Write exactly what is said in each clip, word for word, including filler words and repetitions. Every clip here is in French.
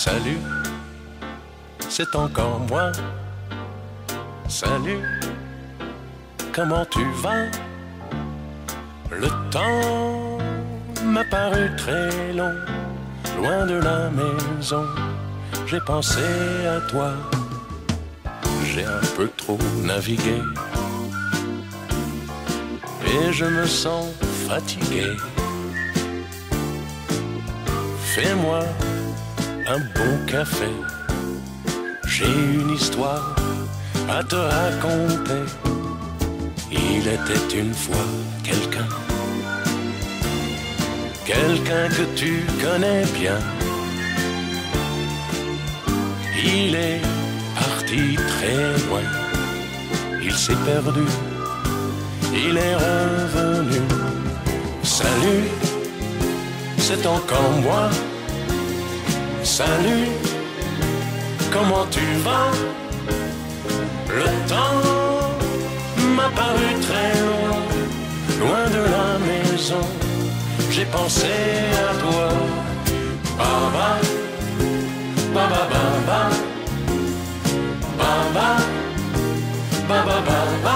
Salut, c'est encore moi. Salut, comment tu vas? Le temps m'a paru très long, loin de la maison, j'ai pensé à toi. J'ai un peu trop navigué et je me sens fatigué. Fais-moi un bon café, j'ai une histoire à te raconter. Il était une fois quelqu'un, quelqu'un que tu connais bien. Il est parti très loin, il s'est perdu, il est revenu. Salut, c'est encore moi. Salut, comment tu vas? Le temps m'a paru très long, loin de la maison, j'ai pensé à toi. Baba, baba, baba, baba, baba, baba,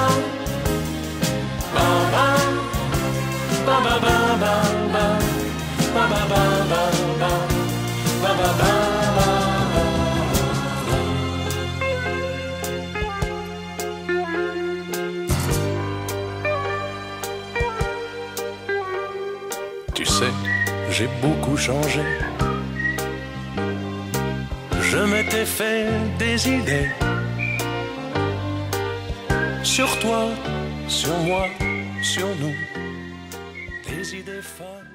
baba, baba, baba, baba, baba, baba, baba. Tu sais, j'ai beaucoup changé. Je m'étais fait des idées sur toi, sur moi, sur nous, des idées folles.